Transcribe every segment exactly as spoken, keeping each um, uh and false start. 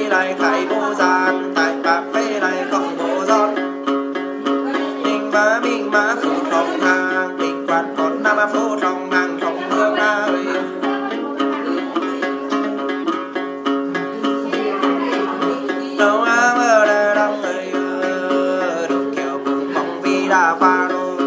lại khai vô gian tại cà phê lại không bộ giọt mình và mình mà phụ trong hàng mình quạt còn năm mà phụ trong hàng trong hương ơi đâu á mơ đã đong người đủ kiểu cùng phòng vì đã qua rồi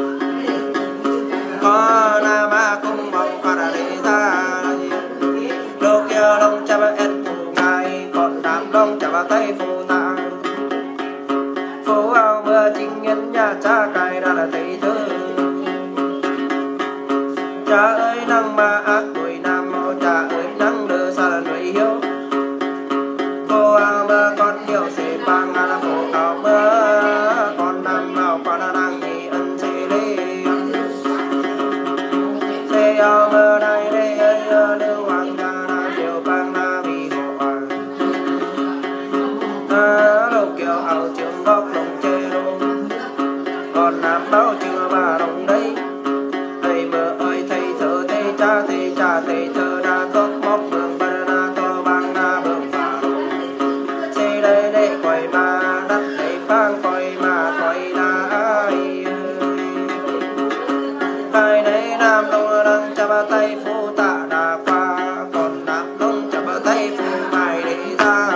có nam mà cũng mong qua đã đi ra lúc kia đông cha bà em phụ ngài còn đám đông cha bà tay phụ ta phố ao mưa chính nhân nhà cha cài đã là thấy thơ cha ơi năng mà ác tuổi nam mô cha ơi năng đưa xa là người hiếu phố ao mưa con hiểu sẽ bằng là phố ao mưa con nam màu con đang thì ân sẽ lê sẽ ao mưa này đây ơi lưu hoàng cha là điều bằng là vì hộ à lâu kiểu ảo trường góc đồng chê luôn còn nam bao chưa bà đồng đấy thầy mơ ơi thầy thơ thầy cha thầy cha thầy thơ đã tốt móc bường bà đã to bằng đã bường phá luôn xe đây để quay mà đắt để phang quay mà quay đã ai ai đấy nam đông đang cha bà tay phu tạ đã qua còn nam đông cha bà tay phu mày để ra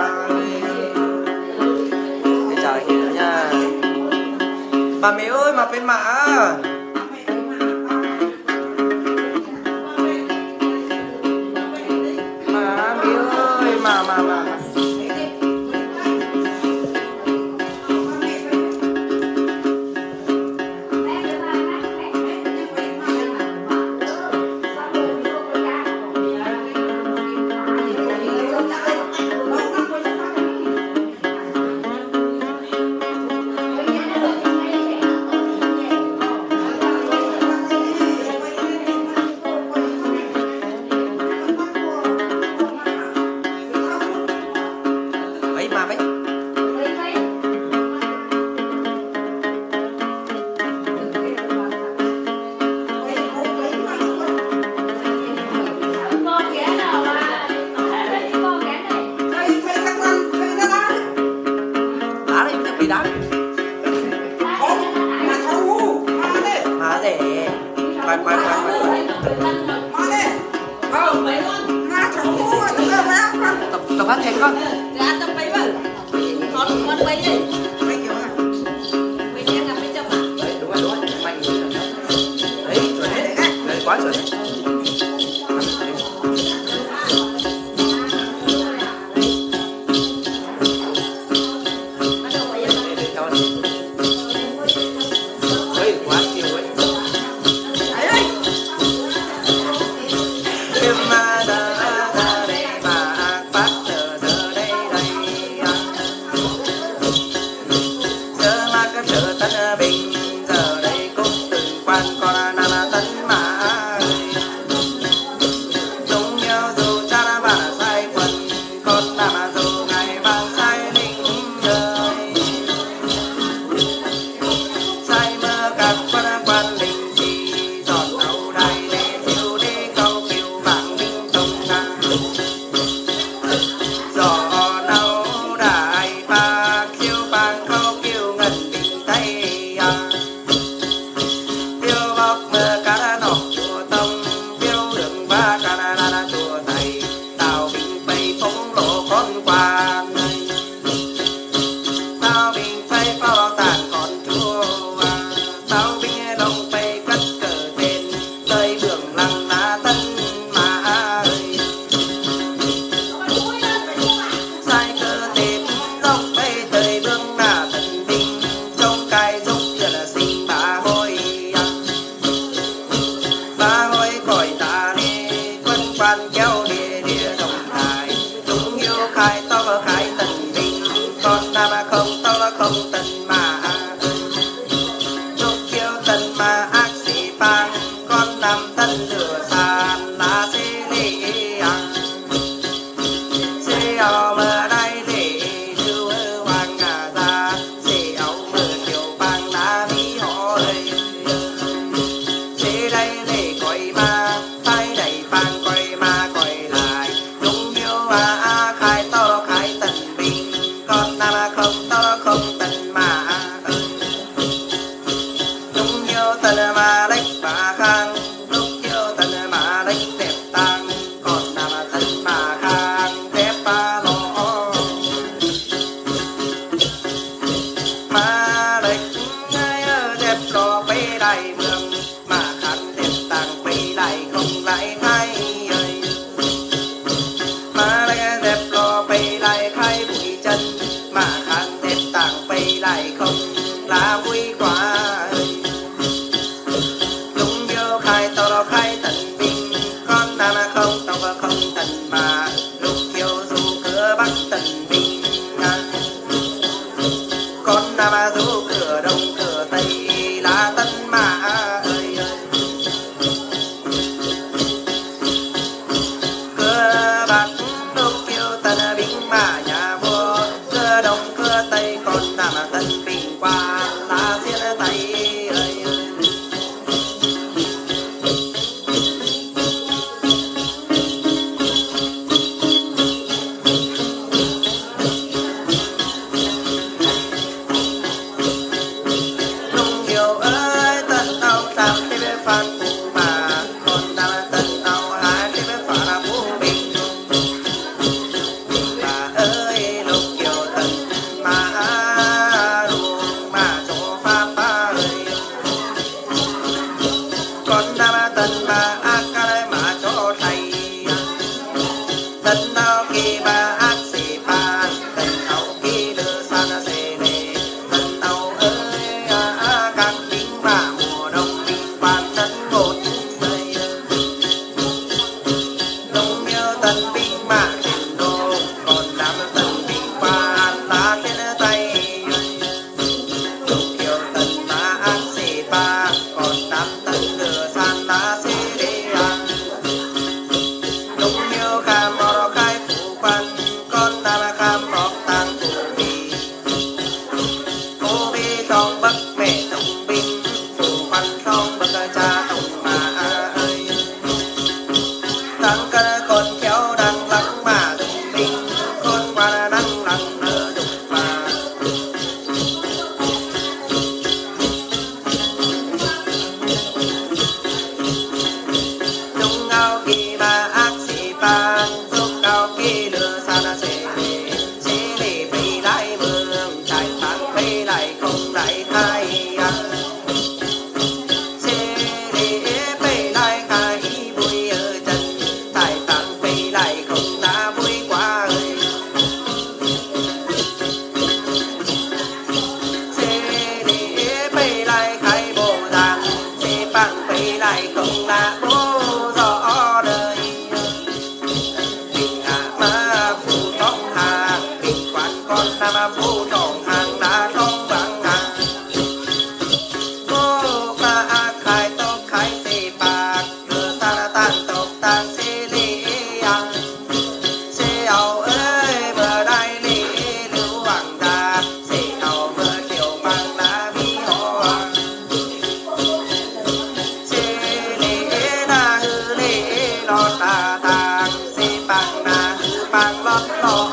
để chào hiểu nha bà mẹ ơi mà bên mạ mà mẹ ơi mà mà mà tập hát khen con dạ tập mấy vợ con con quay đi quay kiểu à quay xem gặp mấy chồng à đấy đúng rồi đúng rồi mạnh đấy chuẩn đấy đấy quá chuẩn đấy hãy subscribe cho kênh Ghiền Mì Gõ để không bỏ lỡ những video hấp dẫn. tân nào kỳ ba ác sĩ ba tân nào kỳ lừa san xê lê tân nào ơi à các binh mã mùa đông binh quan tân một đây đông nhớ tân binh mã tiền đô còn đám tân binh quan lá trên tay đông kiều tân ta ác sĩ ba còn đám tân lừa san lá xê lê đông nhớ kham mò khai phủ quan con ta kham mọc tang phủ bì cô bì trong bắc mẹ đồng binh phủ quan trong bắc cha đồng mà ơi tăng ca con kéo đang lắng mà đồng binh con qua đang lắng nở đục mà đông ngao kỳ ba ác sĩ ba giúp cao kỳ lừa san xê lê xê lê bay lại mương trải thang bay lại không lại khai xê lê bay lại khai vui ở chân trải thang bay lại không đã vui quá ơi xê lê bay lại khai bộ dạng xê bằng bay lại không đã bố rõ đời bình hạ ma phụ trong hà bình quan con ta ma phụ trong hàng đã trong vắng hà cô ba khai tóc khai xê bạc đưa ta tan tóc tan xê lê xê ảo ơi bờ đại lê lưu hoàng đà xê ảo bờ kiều bằng đá mi hoa xê lê na hư lê lọt ta tàng xê bằng na hư bằng lọt lọ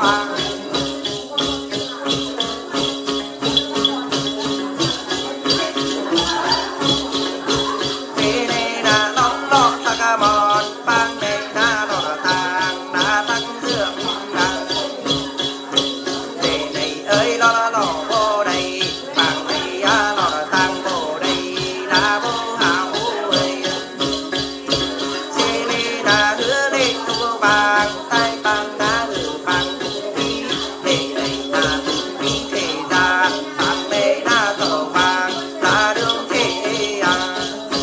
xê lê na lọt lọ ta ca mòn bằng lê na lọt tàng na tăng hương đăng xê này ơi lọ lọ lọ vô đây bằng đây á lọ tàng vô đây na vô hào ơi xê lê na hứa lê tu bằng tay bằng na hứa bằng tu vi lê đây na tu vi thế ra bằng lê na thọ bằng na đường thế à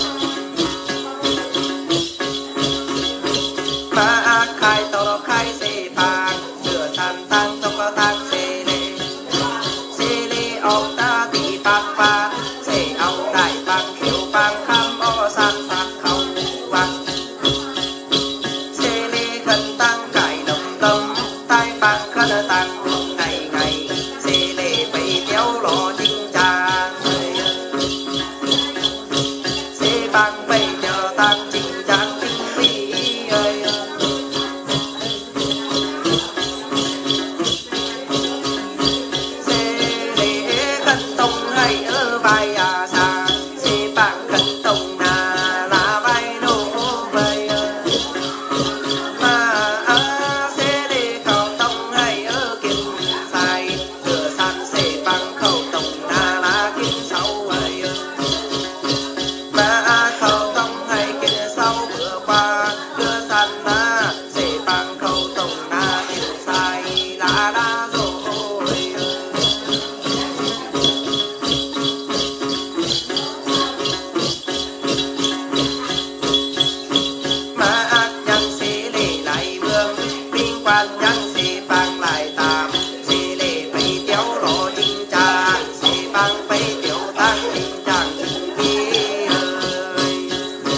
ba khai tàu khai xê bằng sửa san tăng tóc tăng xê lê xê lê ông ta tỷ bạc ba xê ông đại bằng hiểu bằng khăm o san bạc khâu bằng xê lê khẩn tăng cải đồng tâm tai bằng khẩn tăng ngày ngày xê lê bay kéo lọ chính trang xê bằng bay chờ tăng chính trang chính phi ơi xê lê khẩn tông hay ở vai à xa xê bằng khẩn tông na là vai nô vây mà à xê lê khẩu tông hay ở kim sai cửa san xê bằng khẩu tông na là kim sâu ấy mà à khẩu tông hay kim sâu vừa qua cửa san na xê bằng khẩu tông na kim sai là đã rồi mà ác nhân xê lê lại mương binh quan nhân xê bằng lại tạm xê lê bay kéo lọ chính trang xê bằng bay tiểu tăng chính trang chính vi ơi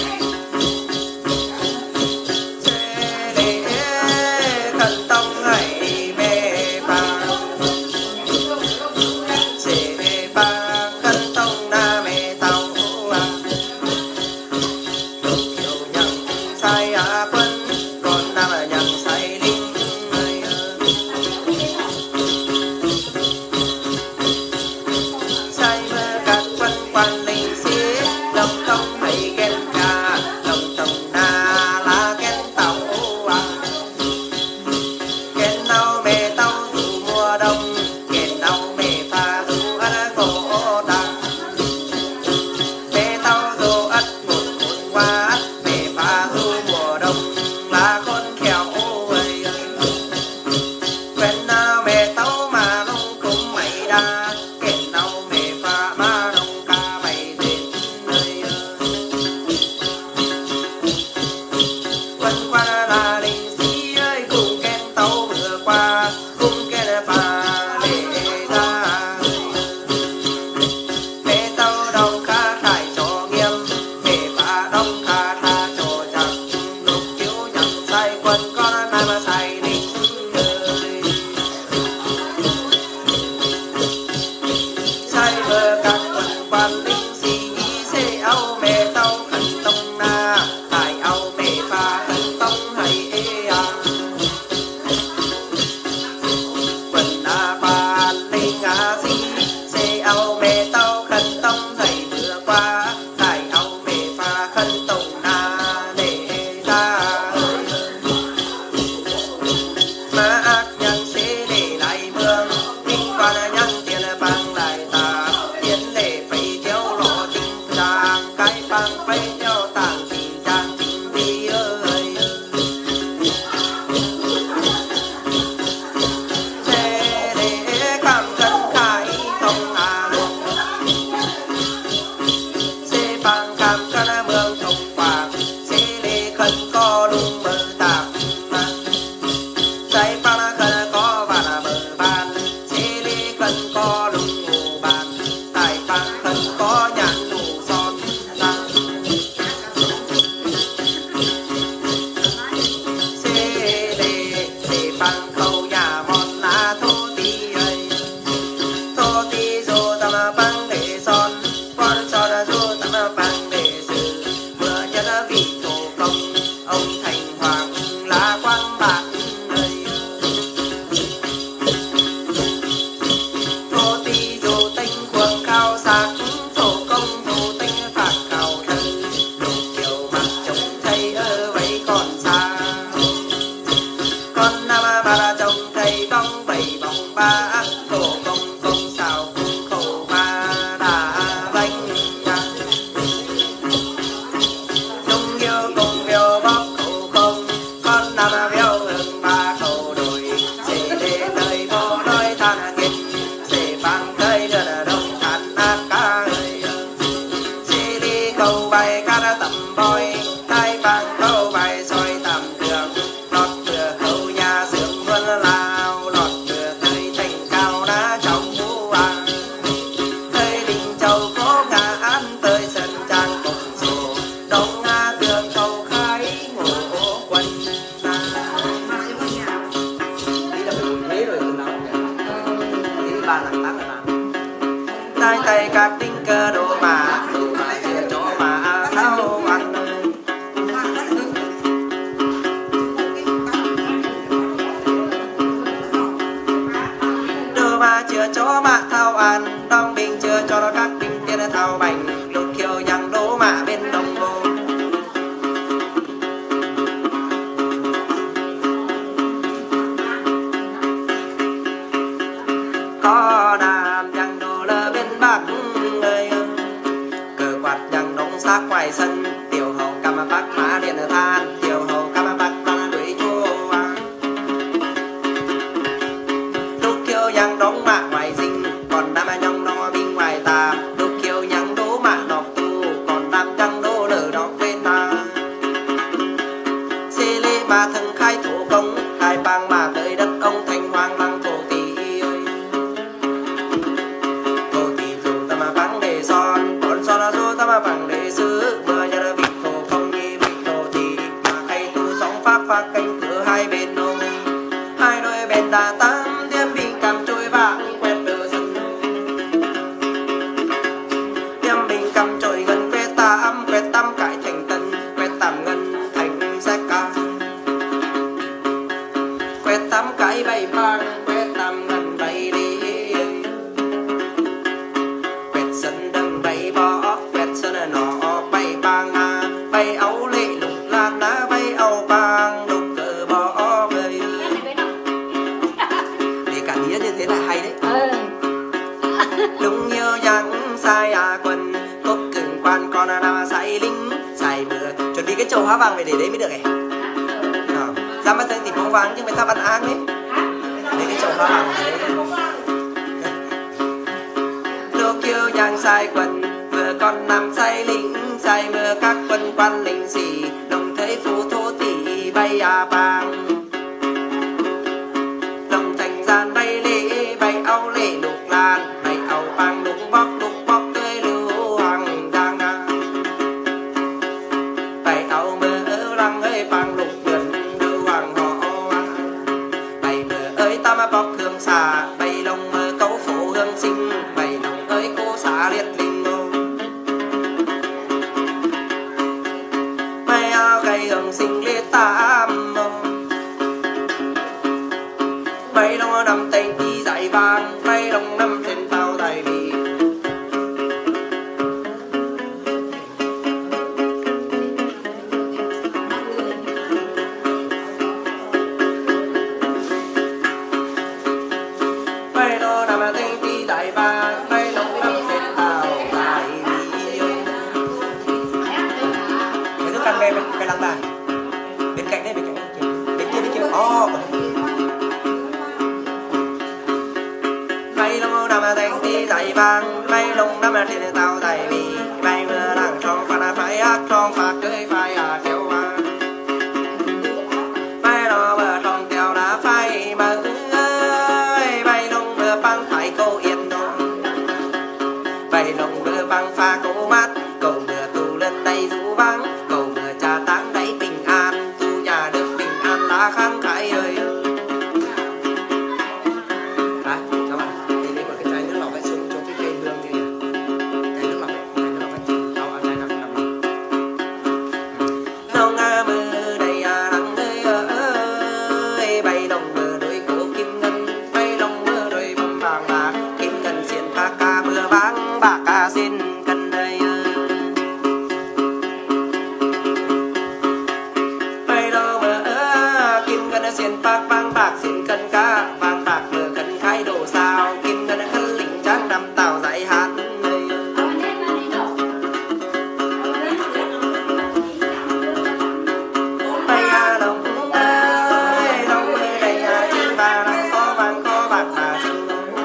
xê lê khẩn tông hay mê bằng xê lê bằng khẩn tông na mê tàu kiều nhận sai á quân còn nam là nhận sai linh ơi con nam ba la trông thấy bóng bảy bóng ba cổ công công xào cung khẩu ma đã vanh chung yêu cùng viêu bóc khẩu không con nam viêu hương ba khẩu đồi sẽ lê tới vô đôi than kiệt sẽ bằng tới đưa đông than ác ca ơi sẽ đi cầu bay ca đã tầm bòi hai bằng câu bài soi tầm đường lọt vừa khâu nhà sướng vươn lao lọt vừa tới thành cao đá trong vũ hoàng tới đình châu có ngã án tới sân trang cùng sổ đông nga tường cầu khai ngủ quân tí là phải bùi thế rồi từ nào tí ba nặng lắm rồi mà tay tay các tinh cơ đồ mà đồ mà chưa chỗ mà thao ăn mà chưa cho mà thao ăn đông bình chưa cho nó các bình tiên thao bành lục kiều nhằng đố mà bên đông vô có đàn nhằng đố lơ bên bắc ơi cờ quạt nhằng đống xác ngoài sân tiểu hậu cam bắc mã điện than tiểu hậu cam bắc ta đuổi chua lục kiều nhằng đống mạ ngoài dinh còn đam nhong nó bên ngoài ta lục kiều nhằng đố mạ nọc tu còn đam nhong đố lở đọc bên ta xê lê mà thần khai thủ công hai bang mà tới đất ông thành hoàng lăng thổ tỷ ơi thổ tỷ dù ta mà vắng để son còn son là dù ta mà vắng để xứ vừa nhà là vị thổ không như vị thổ tỷ mà khai tu sóng pháp và cánh cửa hai bên nông hai đôi bên đà tám tiêm bình cầm trôi vàng quét đờ sân tiêm bình cầm trôi gần quét tám quét tám cải thành tân quét tám ngân thành sách ca quét tám cái bay vàng quét tám ngân bay đi quét sân đâm bay bỏ quét sân nọ bay bang bay áo lệ lục lan ná bay áo bang lục cờ bỏ về để cả nghĩa như thế là hay đấy đúng như nhắn sai à quần cốc cứng quan con nào say lính say bừa chuẩn bị cái chầu hóa vàng về để đấy mới được này ra mắt thì bóng vàng nhưng mà ta ăn áng ấy để cái chầu hóa vàng đấy lúc kêu nhang sai quần vừa con nằm say lính say mưa các quân quan lính xì đồng thấy phú thô tỷ bay à bang đồng thành gian bay lễ bay áo lễ lục lan bay áo bang lục bóc lục bóc tươi lưu hoàng giang bay áo mơ lăng ơi bang lục gần lưu hoàng họ bay mơ ơi ta mà bóc hương xà bay lông mơ cấu phổ hương sinh bay lông ơi cô xả liệt linh ngô bay áo cây hương sinh liệt tam bay lông nằm tên đi dạy vàng bay lông nằm trên tàu đại bì bay lông nằm tên đi dạy vàng bay lông nằm trên tàu đại bì cái nước căn bè cái lăng bài bên cạnh đây bên cạnh đây bên kia bên kia oh bay lông nằm thành tí dày vàng bay lông nằm trên tàu dày bì bay mưa làng trong phạt phải ác trong phạt cưới phải à kéo à bay nó bờ trong kéo đá phải mà ơi bay lông mưa băng phải câu yên đâu bay lông mưa băng pha câu mát cầu mưa tu lên đây rú vắng cầu mưa trà táng đấy bình an tu nhà được bình an lá kháng khải ơi đấy các bạn thì lấy một cái chai nước lọc ấy xuống cho cái cây hương kia kìa chai nước lọc ấy chai nước lọc bạc xin cân cá vàng bạc mưa cân khai đồ sao kim ngân khăn lĩnh trang năm tàu dạy hát bay à đồng ơi đồng ơi đây à chim ba đang có vàng có bạc mà xin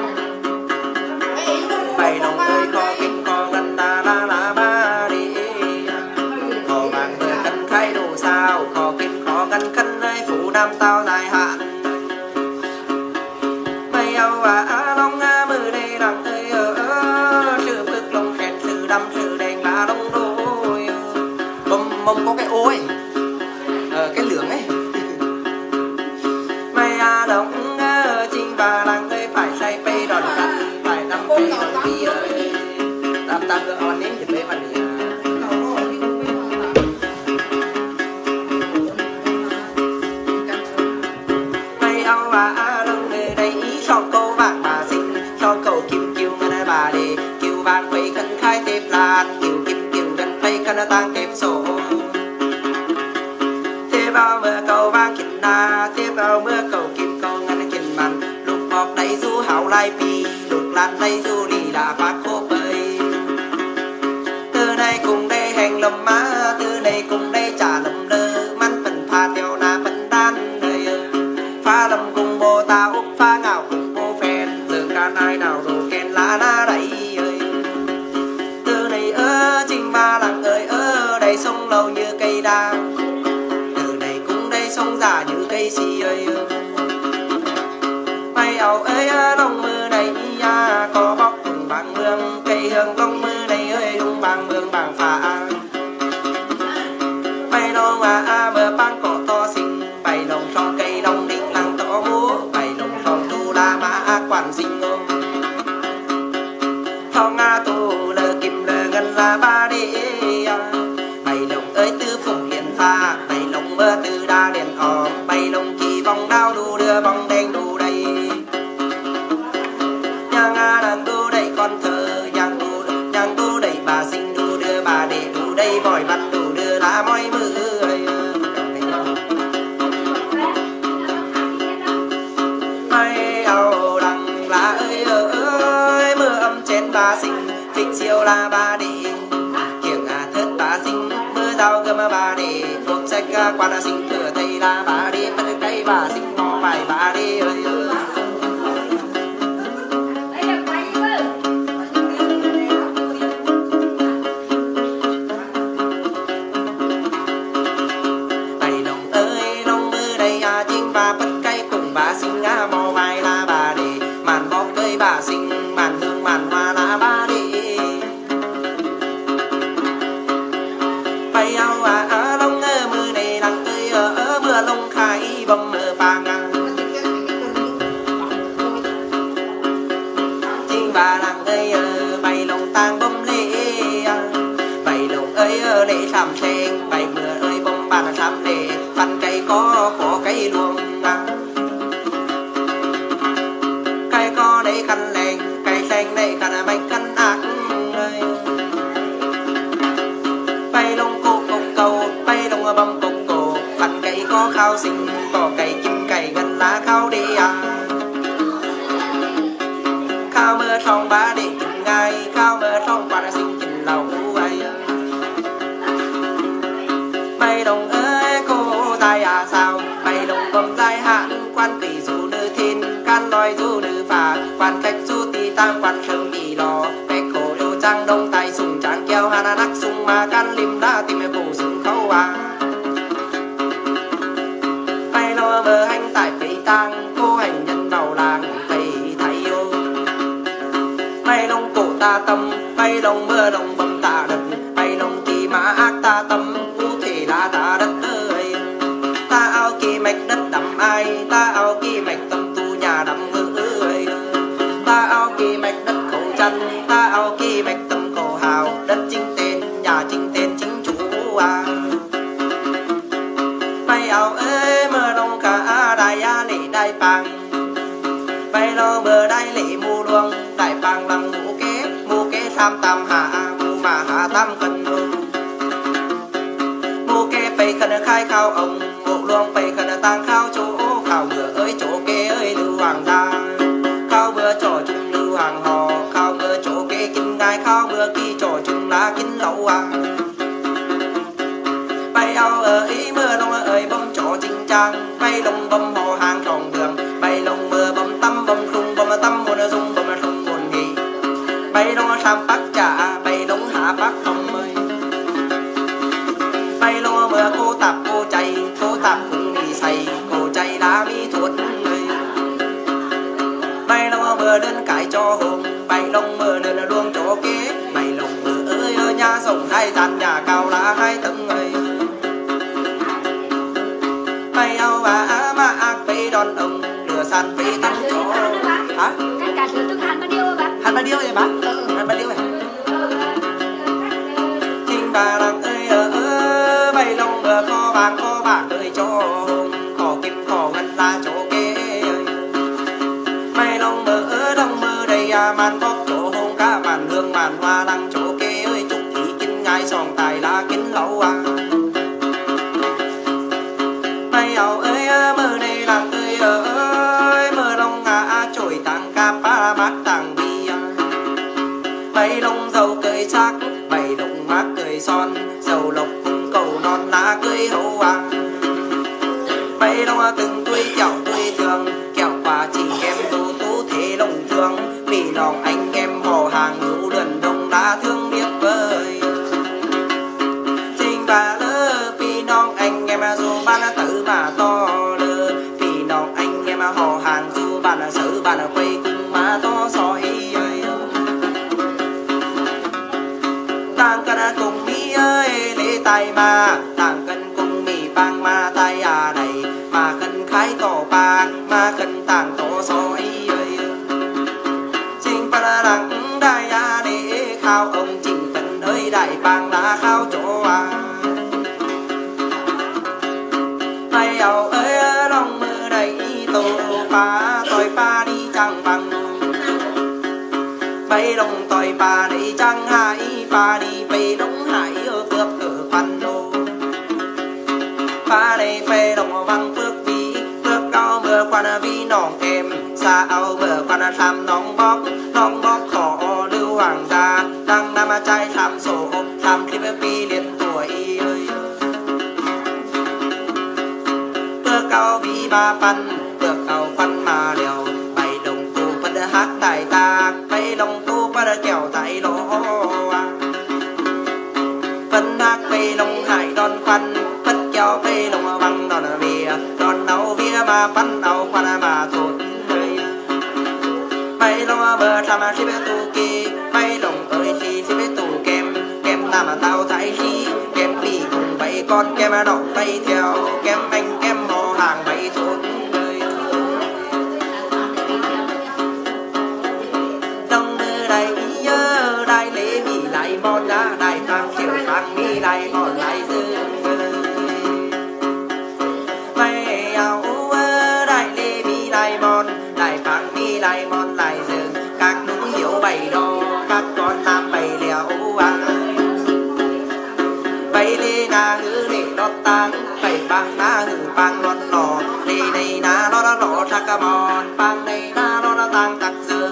bay đồng ơi có kim có ngân ta la la ba đi có vàng mưa cân khai đồ sao có kim có ngân khăn ơi phủ nam tàu dài hạn bay áo và long mưa đây đằng ơi ở sự bước lông khen sự đâm sự đèn lá đông đôi mông mông có cái ôi ờ, cái lưỡng ấy mày à đồng chinh và làng ơi phải say bay đòn cắn phải đâm cây đòn kia ơi làm ta ngựa on đến thì mấy bạn đi mày áo và lông người đây ý cho câu vàng bà xinh cho cầu kim kiều ngân bà đề kiều vàng quay khăn khai tép lan kiều kim kiều ngân quay khăn tang kẹp sổ thế bao mưa cầu vang kín na thế bao mưa cầu kim cầu ngân kín màn lục bọc đầy du hảo lai pi lục lan đầy du đi đã phát khô bơi từ đây cùng đây hành lầm má từ đây cùng đây trả lầm lơ mắn phần pha theo na phần đan đời pha lầm cùng bồ tao úc pha ngạo cùng bồ phèn giờ ca nai nào đồ kèn lá na đẩy ơi từ đây ơ chinh ba làng ơi ơ đây sông lâu như cây đa từ đây cũng đây sông già như cây xì ơi bay ảo ơi lòng mưa này ya có bóc cùng bảng mương cây hương lòng mưa này ơi đúng bảng mương bảng phá bay lo mà mưa băng cỏ to xinh bay lòng trong cây lòng định lăng to múa bay lòng trong tu la mã quản sinh ôm thong nga tu lơ kim lơ ngân la ba đi bay lòng ơi tư phụng liền pha bay lòng mưa từ đa liền hò bay lòng kỳ vòng đao đu đưa vòng đen đu đây nhà nga đang đu đây con thơ nhang đu nhang đu đây bà sinh đu đưa bà để đu đây vòi văn đu đưa lá mỏi mưa bay áo đằng lá ơi ơi mưa âm trên bà sinh phịch siêu la bà đi kiểng à thớt bà sinh mưa dao gươm bà đi thuộc sách quan là sinh cửa thầy la bà đi phân cây bà sinh mò bài bà đi ơi ơi bà sinh ngã mò vai la bà đi màn bó cây bà sinh màn hương màn hoa la bà đi bay áo à lông ơ mưa này lăng ơi ở mưa lông khai bông mưa vàng chinh bà lăng ơi bay lông tang bông lê bay lông ơi lệ sàm sen bay mưa ơi bông bà sàm lệ phần cây có có cây luồng có đây khăn lèn cây xanh đây khăn bánh khăn ác ơi bay lông cô cục cầu bay lông bông cục cổ phần cây có khao xinh có cây kim cày gần lá khao đi à khao mưa trong bá để chừng ngay khao mưa trong bà xinh chừng lầu ấy bay lông ơi cô dài à sao bay lông bông dài hạn quan tỷ dù đưa thiên can lòi dù đưa phà quan khách du tì tam quan sương bì lò bè cổ yêu trang đông tay sùng trang keo hà nắc sùng mà can lim đa tìm mẹ bổ sùng khâu à bay lo mơ hành tại cây tang cô hành nhân đầu làng thầy thầy yêu bay lông cổ ta tâm bay lông mưa lông bầm ta đất bay lông kỳ mã ác ta tâm cụ thể là ta đất ơi ta ao kỳ mạch đất đầm ai ta ao kỳ mạch tâm tu nhà đầm ngư ơi ta ao kỳ mạch đất khẩu chân ta ao kỳ mạch tâm khẩu hào đất chính tên nhà chính tên chính chủ à bay ao ơi mưa đông cả đại a lệ đại bàng bay lo mưa đại lệ mù luông đại bàng lăng mù kế mù kế tham tam hạ mù mà hạ tam cân mù kế bay khăn khai khao ông mù luông bay khăn tang khao chỗ khao bữa ơi chỗ kê ơi lưu hoàng gia khao bữa trò chung lưu hoàng hò khao bữa chỗ kê kinh ngai khao bữa kỳ trò chung lá kinh lẩu à bay ao ơi mưa lông ơi bông trò chinh trang bay lông bông hồ hàng tròn đường bay lông mưa bông tâm bông khung bông tâm muôn dung bông thùng muôn hì bay lông sam bắc trả bay lông hạ bắc không ơi bay lông mưa cô tạp cô chạy cô tạp cũng mì xay cô chạy lá mi thuốc ơi bay lông mưa đơn cải cho hồn bay lông mưa đơn luôn chỗ kế bay lông mưa ơi ơi nhà sông hai gian nhà cao lá hai tầng ơi bay ao và mà ác bay đòn ông lửa sàn bay tăng chỗ hả cách cả thứ tức hàn ba điêu bác hàn ba điêu vậy bác ừ, hàn ba điêu vậy chinh bà lăng ơi ơ bay lông mưa kho bạc kho bạc ơi cho kho kim kho ngân la chỗ kế bay lông mưa ơ đông mưa đây à màn bóc chỗ hôn cá màn hương màn hoa lăng chỗ kế ơi chúc thị kinh ngai sòng tài la kính lẩu à bay ao ơi mưa đây lăng ơi ơi mưa lông ngã trồi tăng ca pa mắt tăng bia bay lông dầu cười sắc bay lông mát cười son dầu lộc cùng cầu non lá cười hậu à bay lông từng tuổi kẹo tuổi thường kẹo quả chỉ kem tú tú thế lông thương vì lòng anh em mò hàng ngũ lần đông đã thương biết vơi trình bà lơ vì non anh em dù ban tử mà to lơ vì non anh em họ hàng dù ban sử ban quay cùng mà to soi ơi tang cân cùng mi ơi lễ tay mà tang cân cùng mi bang ma tay à này mà cân khái tổ bang mà cân tang tổ soi ơi trình bà đặng đại à để khao ông trình cân ơi đại bang đã khao chỗ à bay ao ơi lòng mưa đầy tô pa tôi pa đi chẳng bằng bay lòng tôi pa đi chẳng hai pa đi bay lòng hải ở bước ở phần đô pa đây bay lòng văng bước vi bước cao bờ quan vi nòng em xa ao bờ quan tham nòng bóc nòng bóc khó lưu hoàng gia đang nam trai tham sổ tham khi pi liền tuổi ơi bước cao vi ba pan bước cao pan mà liều bay đồng tu pan hát tài ta bay đồng tu pan kẹo tại lỗ pan hát bay đồng hải đòn pan pan kẹo bay đồng băng đòn bìa đòn nấu bia mà pan nấu pan mà thốt bay đồng bờ tham mà xếp tu kỳ bay đồng ơi thì xếp tu kem kem nam mà tao thấy khi kem bì cùng bay con kem đỏ bay theo kem anh kem họ hàng bay thốt đông mưa đây nhớ đại lễ bị lại mòn đã đại tăng kiểu tăng mi lại mòn lại dương bay ao đại lễ bị lại mòn đại tăng mi lại mòn lại dương các đúng hiểu bày đo các con nam bày liều à bay lê na hư để đọt tăng bay băng na hư băng đọt lò lê này na nó đã lò chắc cả mòn băng này na nó đã tăng tặc dương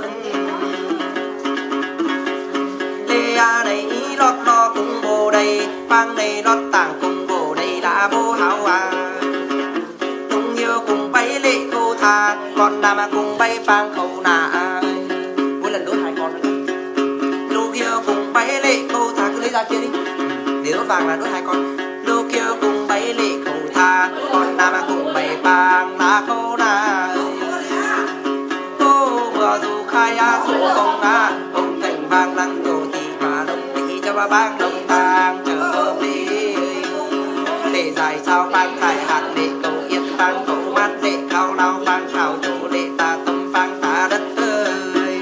lê a này lót lo cùng bồ đây băng này lót tảng cùng bồ đây là bố hảo à đúng nhiều cùng bay lệ cô tha con nam cùng bay băng khẩu nà mỗi lần đốt hai con lúc kia cùng bay lệ cô tha cứ lấy ra kia đi để đốt vàng là đốt hai con lúc kia cùng bay lệ khẩu tha con nam cùng bay băng là khẩu nà cô vừa dù khai á cô không á không thành vàng lăng đồ thì mà đồng thì cho ba bang đồng tàng chờ đi để dài sao bang khai hạt để cầu yên bang cầu mát để cao lao bang khảo chỗ để ta tâm bang ta đất ơi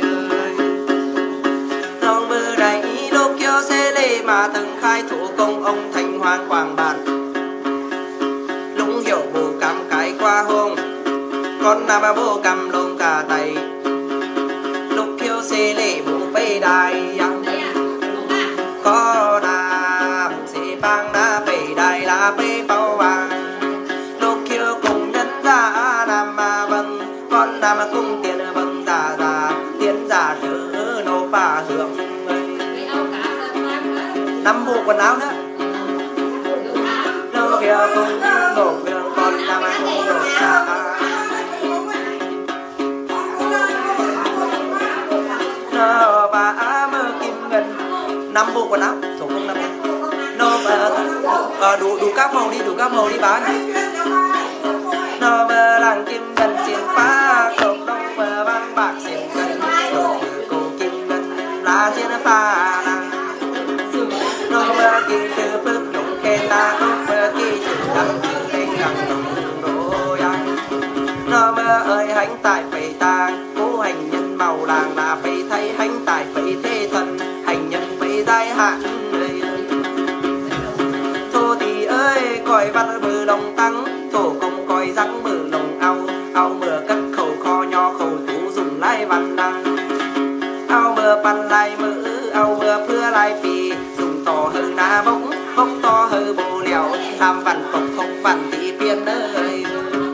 lòng mưa đầy lúc kia xe lê mà từng khai thủ công ông thành hoàng quảng bản lúc hiểu bù cắm cái qua hông con nam bố cầm lông cả tay lúc kêu xe lệ bố bê đài có nam xe bang na bê đài là bê bao vàng lúc kêu cùng nhân ra nam con nam cung tiền bậc già già tiến già chữ nô bà hưởng năm bộ quần áo nữa nô kia cung nô hưởng con nam cung nô xa nô bà mơ kim ngân năm bộ quần áo số không năm nô bà đủ đủ các màu đi đủ các màu đi bán nô bà làng kim ngân xiên phá cột đông bà vang bạc xiên ngân đồ cổ kim ngân lá xiên phá nàng nô bà kim sư phước nông khen ta nô bà kim sư đăng sư lên đăng nông đồ yang nô bà ơi hành tại phải tang cố hành nhân màu làng là phải thay hành tại phải thế thần hành nhân phải giai hạn thô thì ơi coi văn bờ lòng tăng thổ công coi răng mở lòng ao ao mưa cất khẩu kho nho khẩu tú dùng lai văn đăng ao mưa pan lai mỡ ao mưa phưa lai pì dùng to hơn ná bốc bốc to hơn bồ lèo làm văn cọc không văn thì biên ơi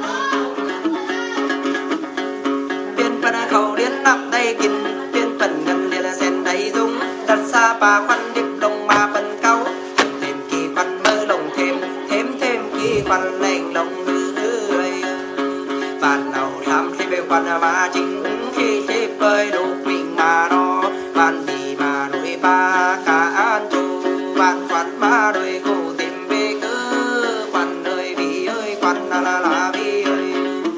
biên phần khẩu liên nắp đây kinh biên phần ngân liên sen đầy dung đặt xa bà khoăn điệp đồng mà phần cao thêm kỳ khoăn mơ lòng thêm thêm thêm kỳ khoăn lành lòng ơi phản nào tham thêm về khoăn mà chính khi xếp bơi đủ mình mà nó bạn vì mà đôi ba cả an chu bạn khoăn ba đôi cô tìm về cứ khoăn ơi vì ơi khoăn là là là vì ơi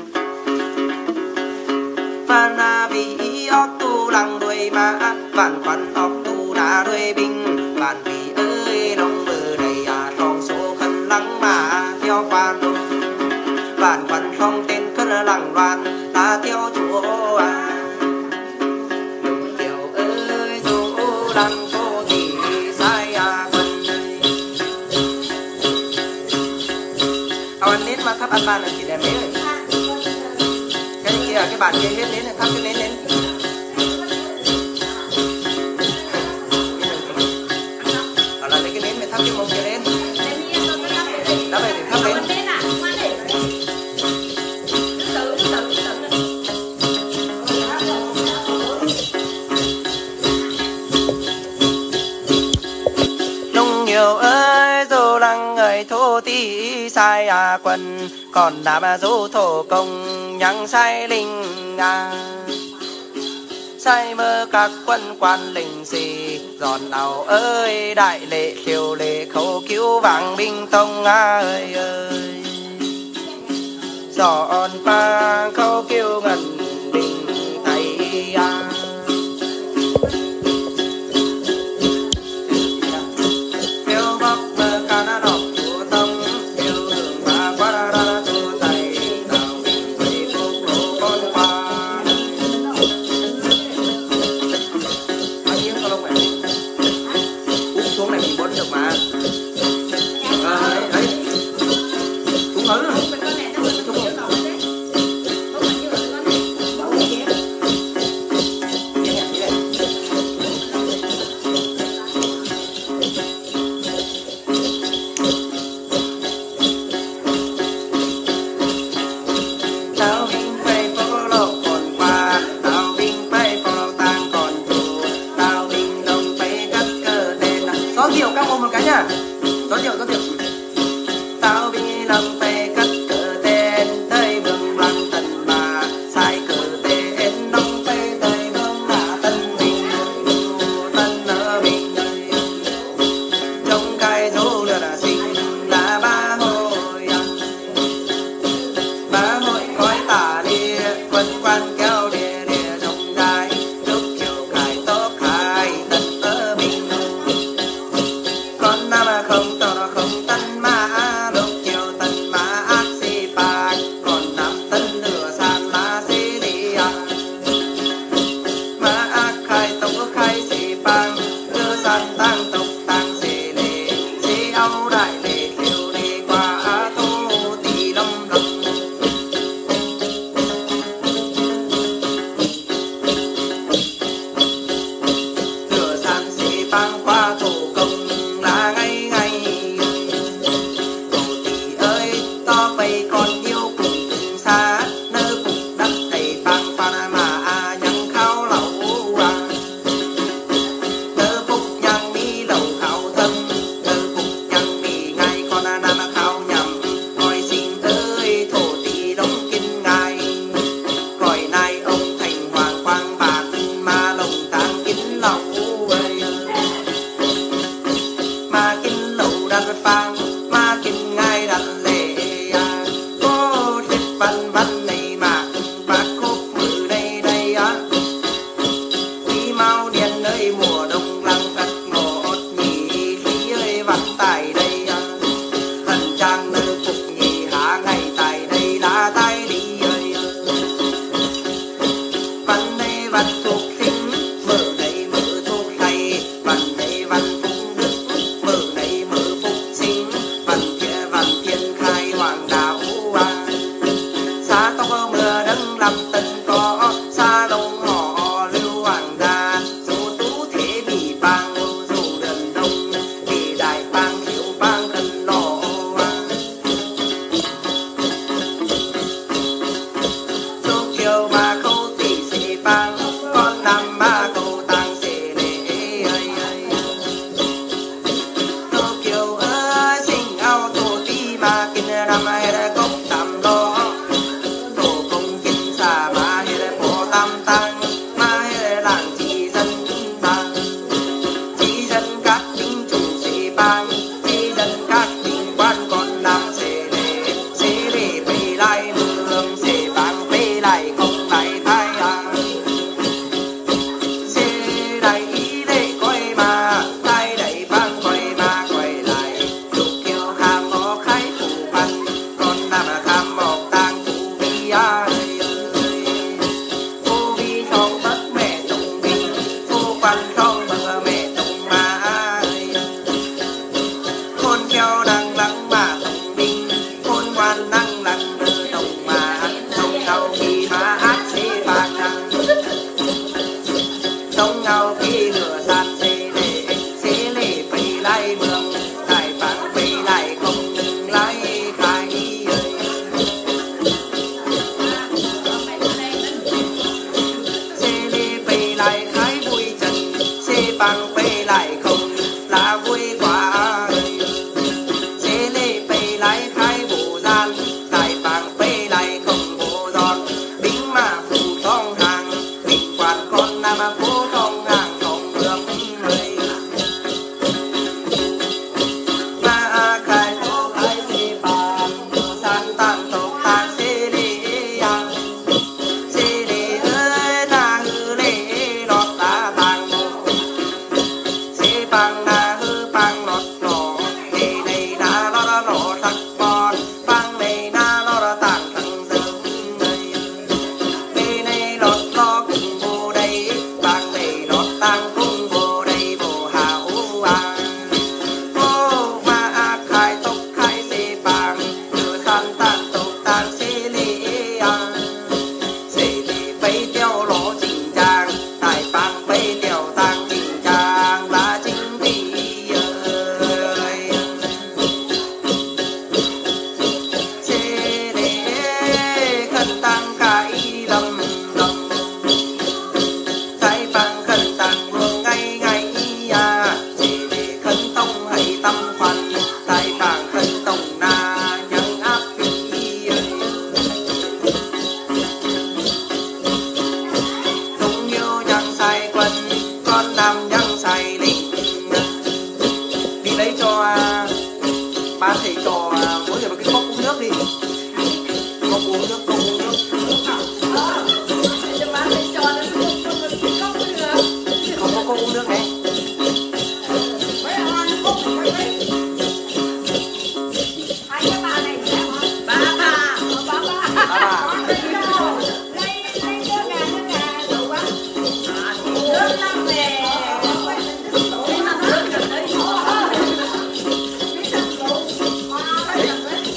phản là vì óc tu lăng đôi mà phản khoăn óc tu đã đôi binh phản vì ơi lòng bờ đầy à thong số khăn lắng mà theo khoan phản khoăn không tên khăn lăng loan ta theo chúa à lùng kiều ơi dù lăng cô thì sai à quân ao ăn nến mà thắp ăn ban là chỉ đẹp mấy rồi cái kia cái bàn kia hết nến thắp cái nến nến ở là cái nến mày thắp cái mông kia lên đã về thì thắp lên nông nhiều ơi dù lăng người thô tí sai à quân còn đã mà dù thổ công nhang sai linh à sai mơ các quân quan linh xì giòn nào ơi đại lệ kiều lệ khẩu cứu vàng binh tông ơi ơi giòn pa khẩu cứu ngân đình thầy à kêu bóc mơ ca na nọc của tông kêu đường ba qua ra ra tu thầy nào mình phải phục lộ con qua xuống này mình bón được mà à, đấy đấy xuống ấn tao bình phải phố lộ còn qua tao bình phải phố tang còn chủ tao bình đồng phải cất cơ tên gió diệu các môn một cái nhá gió diệu gió diệu tao bình lâm phải cất cơ tên tới vương lăng tần bà sai cơ tên nông phải tới vương là tân bình tân ở bình trong cái dấu lừa là sinh là ba hồi ba hội cõi tả địa quân quan kéo địa địa trong gai lúc chiều cải tốt khai tận ở bình con nam mà không tao nó không tân ma lúc chiều tân ma ác si bạc còn nam tân nửa sàn lá si đi à ma ác khai tông khai si bạc đưa sàn tăng tộc tăng si lệ si âu đại lệ thiêu đi qua thu tì lâm lâm lại thay à xe đầy lệ quay mà thay đầy băng quay mà quay lại chụp kêu ham mò khai phủ văn con nam là tham một tang phủ vi ơi phủ vi trong bất mẹ tùng vi phủ văn trong bờ mẹ tùng mà con kêu đang lắng mà tùng vi con quan năng lắng bờ tùng mà tùng đầu khi mà ác xế bạc tùng đầu khi lửa san xế lệ xế lệ phải lại mường lại bằng phải lại không lại khai xế lệ phải lại khai vui chân xế bằng phải lại không là vui quá xế lệ phải lại khai bộ gian lại bằng phải lại không bộ giòn bính mà phụ trong hàng bính quan con nam mà phụ trong hàng không được người mà khai phố khai xế bằng san tan tộc tan xế lệ à xế lệ ơi na hư lệ lọt ta bằng xế bằng na hư bằng lọt lọ lệ này na lo lo lọ sắc bòn bằng này na lo lo tàn thằng dơm lệ này lọt lo cùng vô đây bằng này lọt tăng cùng vô đây vô hảo à vô mà khai tộc khai xế bằng đưa san tan tộc tan xế lệ à xế lệ bay theo lỗ chỉnh trang tại bằng bay theo tăng chỉnh trang là chính vì ơi xế lệ khẩn tăng cái lầm lầm tại bằng khẩn tăng vương ngay ngay à xế lệ khẩn tông hay tâm khoăn tại bằng khẩn tông na nhân áp phí tung yêu nhân sai quân con nam nhân sai linh đi lấy cho à, ba thầy trò à, mỗi người một cái cốc uống nước đi cốc uống nước cốc uống nước Cho má phải cho nó không không có cái cốc nữa. không có cốc uống nước này Mấy ông ăn cốc phải mấy. Hai cái bà này sẽ hả? Bà bà. Ờ, bà bà. à bà Lấy lấy lấy nước gà nước gà đủ quá. Nước lắm nè. Lấy mà nước rồi đấy. Lấy thằng đủ. Hoa lấy thằng đấy.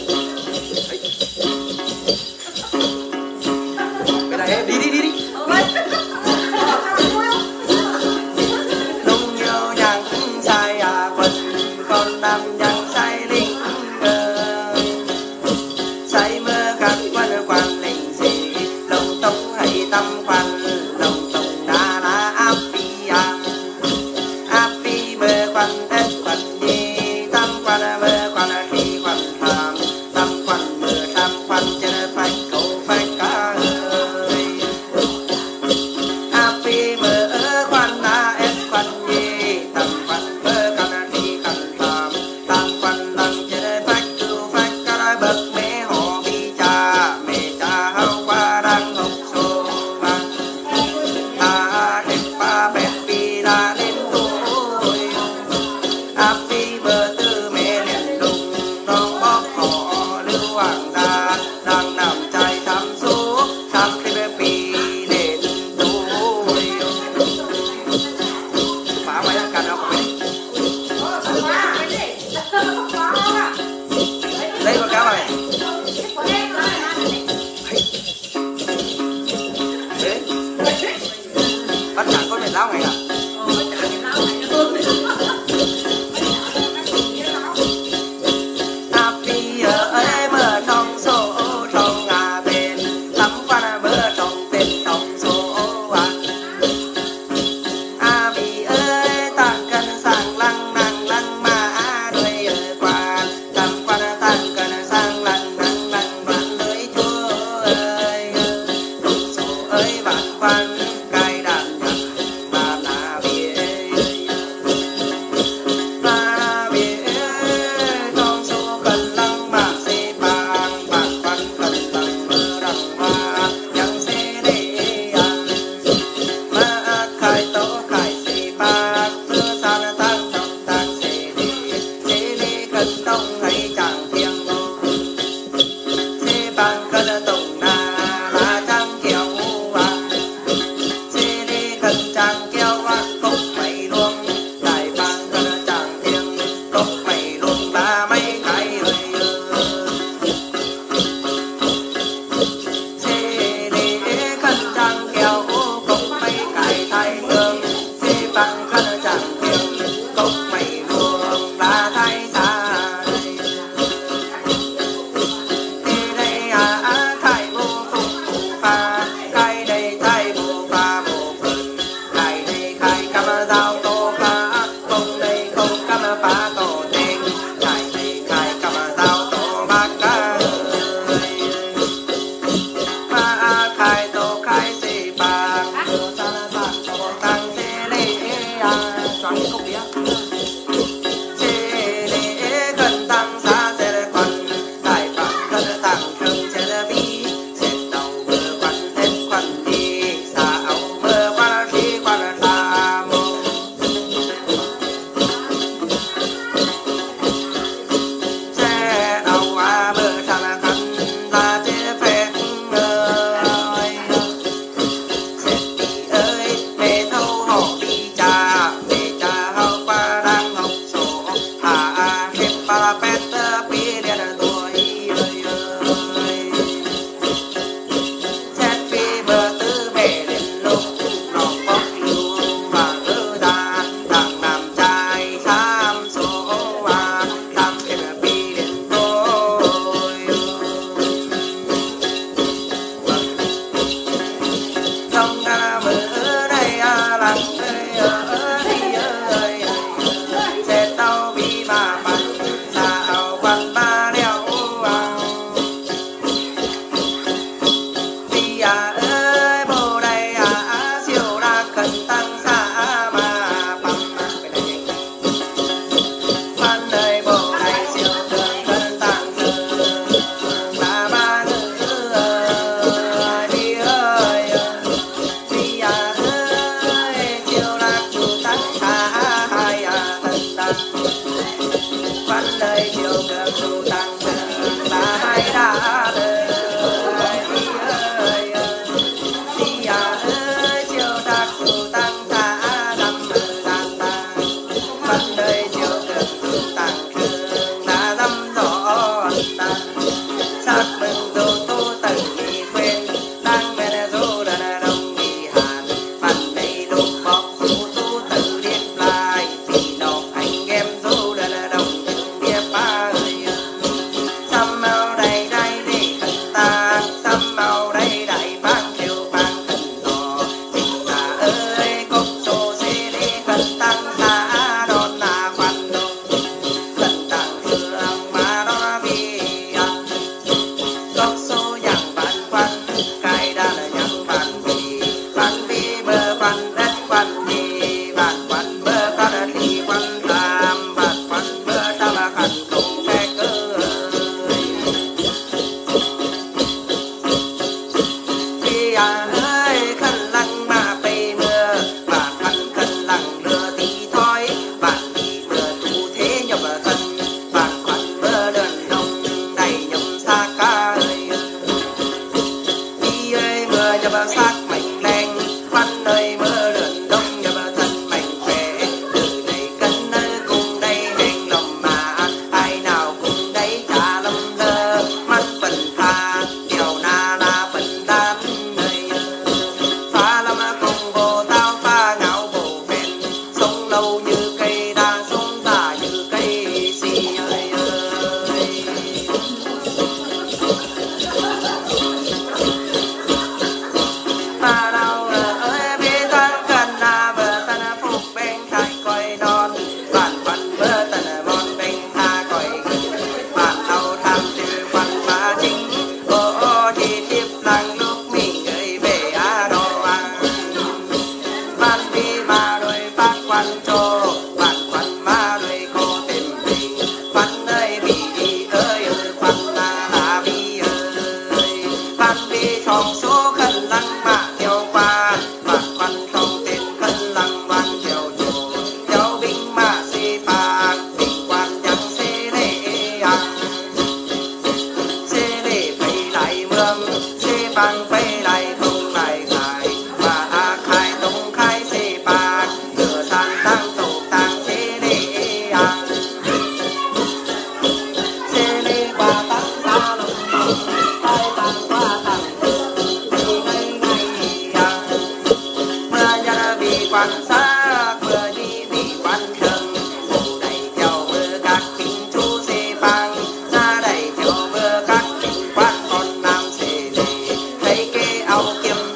cái này đi đi đi đi Ôi. đúng yêu nhân sai à quân con nam nhân sai linh cơ sai mơ các quân quan linh gì lòng tông hay tâm quan lòng tông đã là áp phi à áp phi mơ quan tết quan gì tâm quan mơ quan khi quan tham tâm quan mơ tham quan chân phải cầu phải cả ơi áp phi mơ quan na ép quan gì tâm quan mơ quan khi quan tham tâm quan tâm chân phải cứu phải cả bậc mẹ họ bi cha mẹ cha hao qua đang học số vàng ta đẹp ba bẹp bi ra đến tuổi áp phi bờ tư mẹ đèn lùng non bóp họ lưu hoàng gia đang nằm trai thăm số thăm khi bé pi đến tuổi phá máy ăn cành không phải lấy con cá vào này đấy bắt thằng con này lao ngày à áp phi ơi mơ trong số trong ngà bên tắm quan mơ trong tên trong số à a vì ơi tặng cần sang lăng năng lăng mà đuôi ở quan tắm quan tặng cần sang lăng năng lăng đoạn lưới chúa ơi trong số ơi bạn quan cài đàn nhạc mà là vì là vì trong số cần lăng mà xê bang bạn quan cần lăng mơ đằng hoa chẳng xê để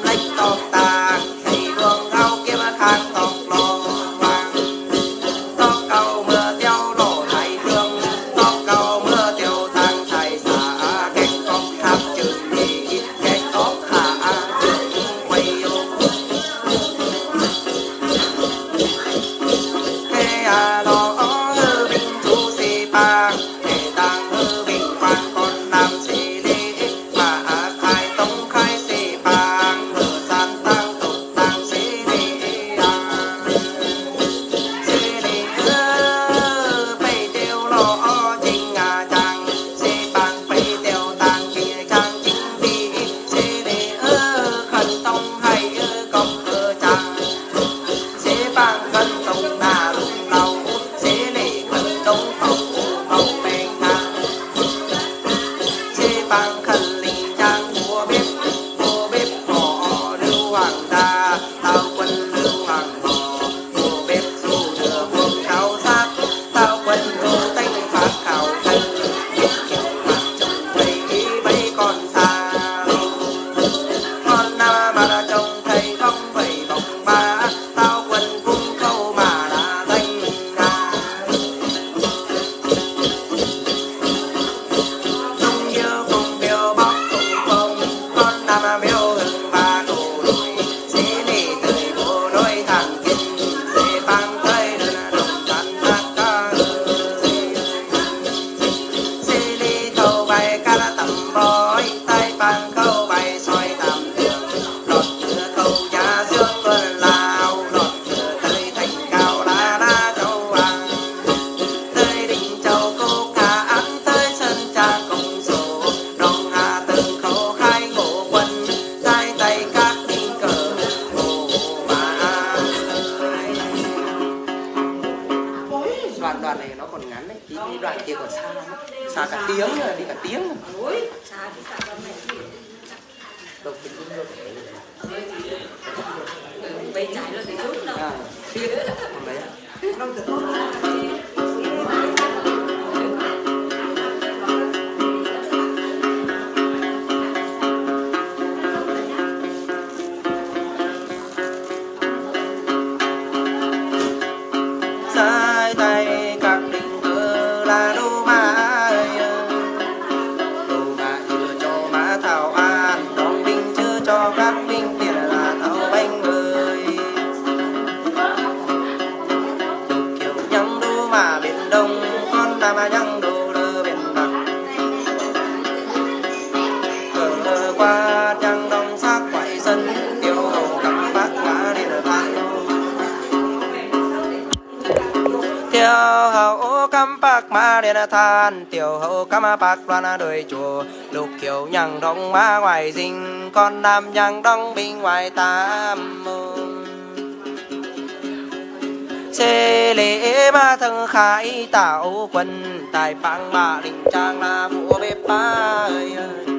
lách tóc tàng thầy đường ao kiếm thang tóc lò vàng tóc cầu mưa theo lộ lại thương tóc cầu mưa theo thang thầy xả cách tóc tháp chừng đi cách tóc hạ chừng quay yêu thế à lo hư bình chú xì bang để tàng hư bình quang con nam xì đi mà khai tông khai xì bang mở san tăng tục tăng xì đi xì đi ơ bay tiêu lo chính à chàng xì bang bay tiêu tăng chính chàng chính đi xì đi ơ khẩn tông hay cọc cơ chàng xì bang khẩn tông đà lùng đầu xì đi khẩn tông tông màu bèn ngang xì bang khẩn linh trang của bếp của bếp họ lưu hoàng gia tao quân lưu hoàng họ của bếp dù đưa buông khảo sát tao quân vô tanh phát khảo thân biết kiểu mặt chồng thầy bấy con xa con nam mà đã chồng thầy không vậy vòng ba tao quân cung câu mà đã danh nga dung yêu cùng biểu bóc cùng không con nam biểu hưng ba đồ đôi xí lì tươi bộ đôi thằng kinh xí băng cây đơn đồng chắn thác ca xí lì thâu bay ca đã tầm bói tay băng khâu bay soi tầm đường lọt cửa khâu nhà dương vân lao lọt cửa tới thành cao lá đá châu vàng tới đỉnh châu cô ca ăn tới sân trang công số đồng hà từng khâu khai ngộ quân tay tay các đinh cờ ngộ mà ơi. Đoạn đoạn này nó còn ngắn đấy, tí đoạn kia còn xa lắm, xa cả tiếng rồi, đi cả tiếng rồi. Đâu phải đúng đâu. Bị chạy lên thì đúng đâu. À, còn đấy à? Sai tay các đinh cơ là đô ma ơi đô ma chưa cho má thảo an đóng binh chưa cho các binh tiền là thảo bánh ơi đô kiểu nhăng đô mà biển đông con ta mà nhăng đô lơ biển bắc cờ lơ qua trăng đông sắc quậy sân tiêu hầu cắm bát cá đi là phan tiêu hậu cắm bạc ma đền than tiểu hậu cắm bạc loan đôi chùa lục kiểu nhằng đông ma ngoài dinh con nam nhằng đông binh ngoài tam xê lễ ma thân khai tạo quân tài bang bà đình trang là vua bếp ba ơi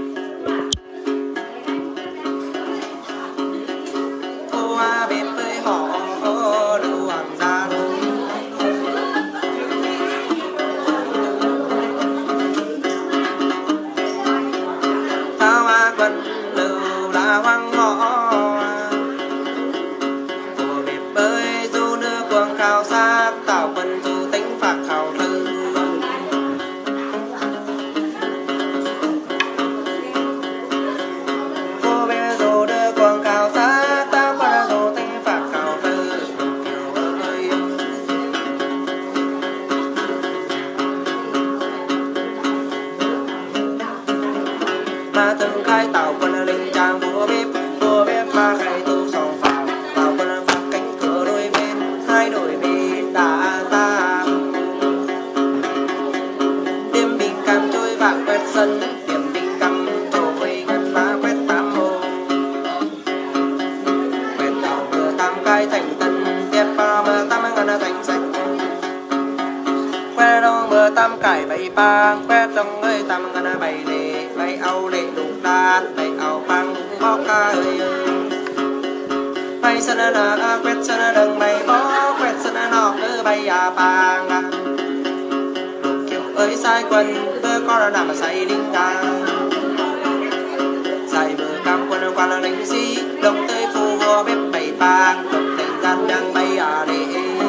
cô a bếp ơi họ lưu hoàng gia quân lưu là hoang họ của bếp ơi du nước quang khao sát tạo quân du tính phạt khảo tư của bếp du nước quang khao sát tạo quân du tính phạt khảo tư kiểu ơi mà từng khai tạo quân linh trang vua bếp vua bếp ma khai tu sòng phào tạo quân phạt cánh cửa đôi bên hai đôi bên đã tam tiêm bình cam trôi vạn quét sân tiêm bình cam trôi ngân ba quét tám hồ quét tạo cửa tam khai thành tân tiếp ba mơ tam ngân thành sạch quét đông mơ tam cải bảy bang quét đông ơi tam ngân bảy lệ bảy âu lệ đủ đan bảy áo băng bó ca ơi bay sân là quét sân đừng bay bó quét sân nọ cứ bay à bang lục kiểu ơi sai quân bơ con nằm say linh ca sai bờ cam quân quan là lính sĩ đồng tới phù vô bếp bảy bang đồng tình gian đang bay à đi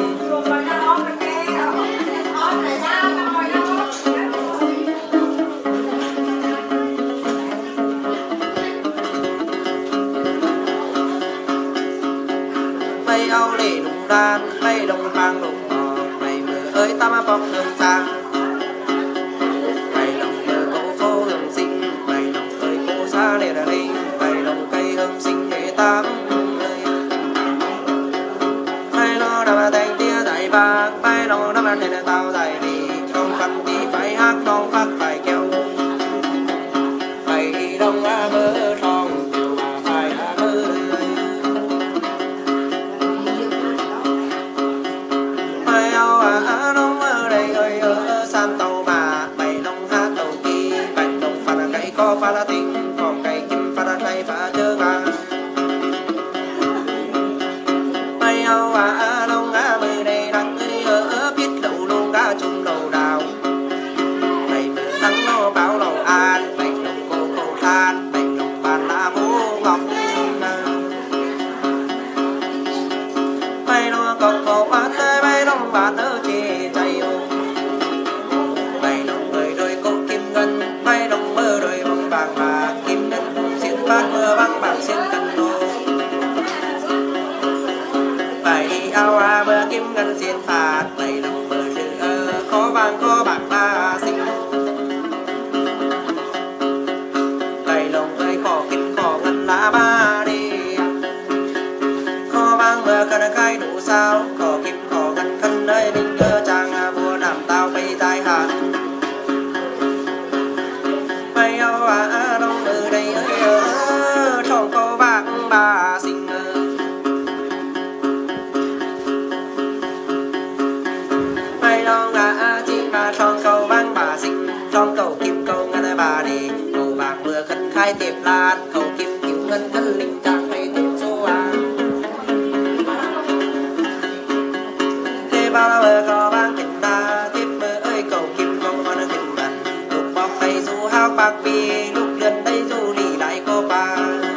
bay áo để đùng đan bay đồng bang đồng bò mày mưa ơi ta mà bọc hương sang mày đồng mưa cô phố hương sinh mày đồng ơi cô xa để là linh mày đồng cây hương sinh để tám mày nó đã mà thành tia dài vàng mày nó đã mà thành tao dài đi không phân thì phải hát không phát phải kêu mày đồng á mơ trong chiều mà phải á mơ mày áo á nó mơ đây ơi ở san tàu mà mày đồng hát tàu kỳ mày đồng phá là cái có phá là tình còn cái kim phá là cái phá chớ ngà mày áo á đồng á mơ đây đang ơi ở biết đầu luôn đã chung đầu đào mày mơ nắng nó báo đầu an mày đồng cô cô than mày đồng bàn lá vô ngọc mày nó có có bán tới mày đồng bán ở chê chay ô mày đồng người đôi cô kim ngân mày đồng mơ đôi bông vàng mà kim ngân xiên bát mưa băng bạc xiên cân ô mày áo à mưa kim ngân xiên phạt mày đồng mơ chữ ơ khó vàng khó bạc ba xinh mày đồng ơi khó kim khó ngân lá ba đi khó vàng mưa khăn khai đủ sao khó kim khó ngân khăn nơi ninh cơ trang vua làm tao bay tai hạt mày áo à đông ở đây ơi ở trong có vàng ba xinh mày đông à chỉ mà trong cầu vàng bà xinh trong cầu kim cầu ngân bà đi cầu vàng mưa khăn khai tiệp lan cầu kim kim ngân khăn linh trang hay tiệp số à thế bao la mưa có vàng tình ta tiếp mưa ơi cầu kim cầu con tình bần lúc bọc tay du hao bạc bì lúc lượn đây du đi lại cô bà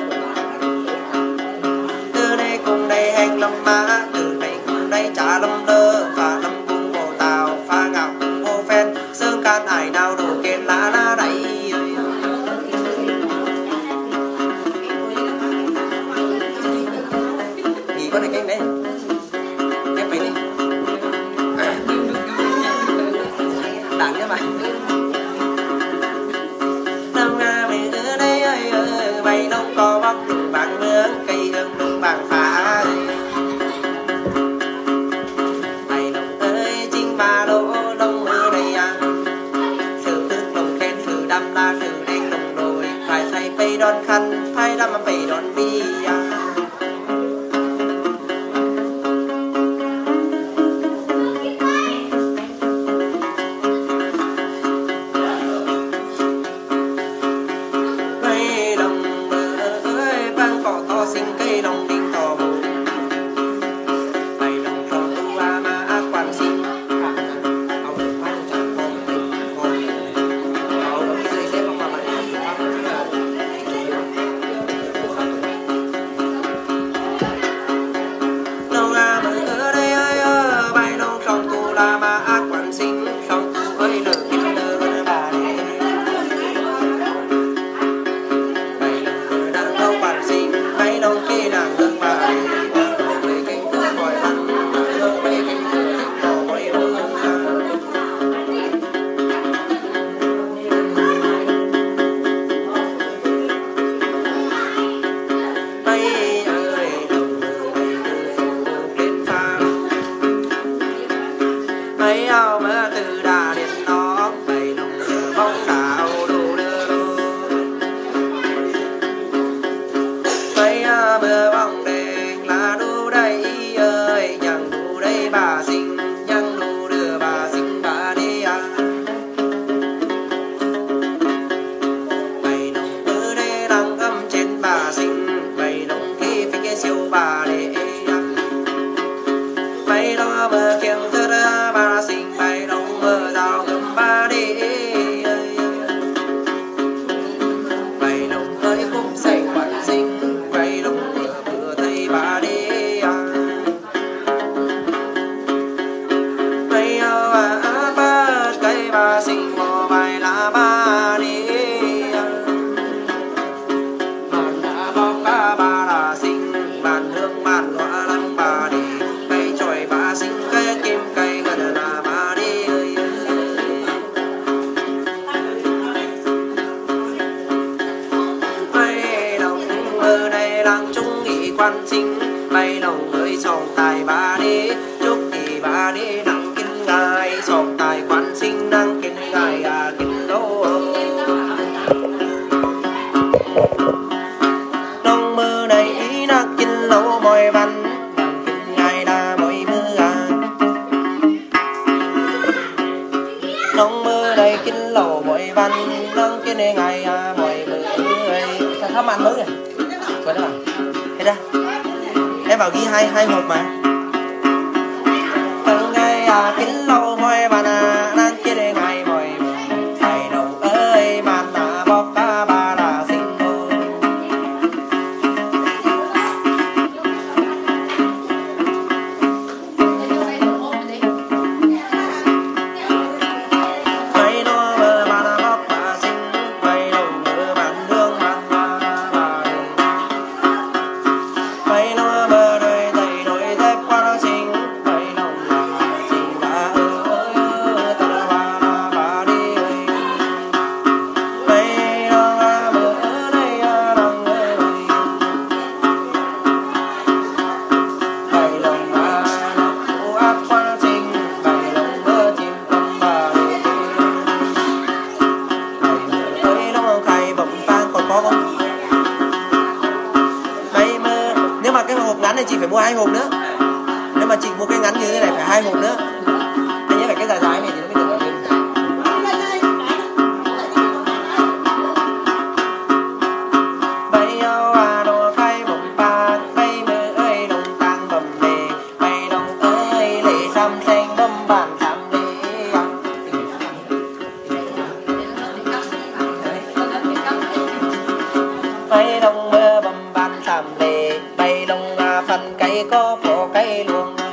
từ đây cùng đây hành lâm má từ đây cùng đây trả lâm lơ và lâm cung bộ tàu pha ngạo cùng vô phen sương can ải nào đổ kên lá lá đẩy gì có này cái đấy em phải đi đặng cho mày năm nga mày ở đây ơi ơi mày đông có bóc đụng bằng mưa cây hương đụng bằng phá mày đông ơi chính ba lỗ đông ở đây à sự tương đồng khen sự đâm la sự đen đồng đồi phải say bay đón khăn phải đâm bay đón bi à mày đồng ơi băng cỏ to xinh cây đồng đinh to bù mày đồng cho tu a ma ác quan xinh ông phải chẳng con tình con ông đồng dây xếp ông mà lại đâu ra mày ở đây ơi ơ mày đồng trong tu la ma ác quan xinh trong tu ơi nở kim nở con bà đi mày đồng đang đâu quan xinh mày đồng kia đang gần bà đi về cánh cửa gọi văn ở về cánh cửa cánh cỏ quay mưa mày ơi đồng mày phủ lên pha mày áo mơ từ đà điện nó mày đồng giờ bóng đảo đồ đơ đô mày áo mơ bóng đèn là đu đây ơi nhằng đu đây bà xinh nhằng đu đưa bà xinh bà đi à mày đồng ở đây đang găm trên bà xinh mày đồng khi phải cái siêu bà để à mày đồng mơ kiêng thơ đơ bà xinh mày đồng mơ rào gầm bà đi mày đồng ơi cũng say quản xinh bay lòng ơi sòng tài ba đi chúc thì ba đi nặng kinh ngài sòng tài quan sinh năng kinh ngài à kinh đô nông mơ này ý nặng kinh lâu mỏi văn kinh ngài đa mỏi mưa à nông mơ này kinh lâu mỏi văn nông kinh ngài à mỏi mưa sao thăm ăn mới kìa vậy đó à thế ra em bảo ghi hai hai hộp mà từng ngày à kính lâu hoài bà nà đang kia để ngày mỏi thầy đồng ơi mà nà bọc ta bà là sinh hôn mấy nó mơ bà nà bọc bà sinh mấy đồng mơ bạn hương bạn bà bà mấy nó mơ đời thầy đổi thép qua nó sinh mấy đồng sinh bà ơi ta đã bà là bà đi ơi mấy nó mơ ở đây đồng ơi mấy đồng bà nó phụ ác qua nó sinh mấy đồng mơ chim không bà đi mấy nó khai bỗng tan còn có không mấy mơ nếu mà cái hộp ngắn này chị phải mua hai hộp nữa nếu mà chị mua cái ngắn như thế này phải hai hộp nữa anh nhớ phải cái dài dài này thì nó mới được ở bên bay áo à đồ khai bồng ba bay mơ ơi đồng tăng bầm đề bay đồng ơi lệ xăm xanh bầm bàn xăm đề bay đồng mơ bầm bàn xăm đề bay đồng à phần cây có phổ cây luồng